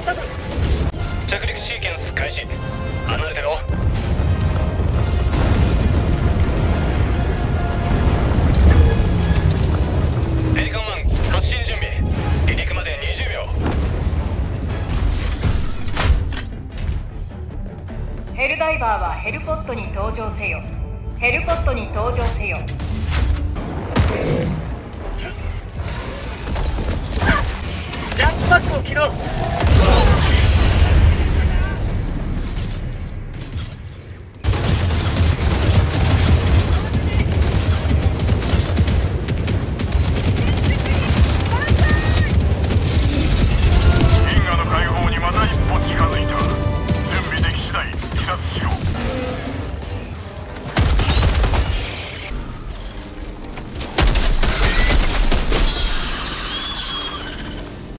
着陸シーケンス開始。離れてろ。ペリカン1発進準備。離陸まで20秒。 ヘルダイバーはヘルポットに登場せよ。ヘルポットに登場せよ。 ジャンプバックを切ろう。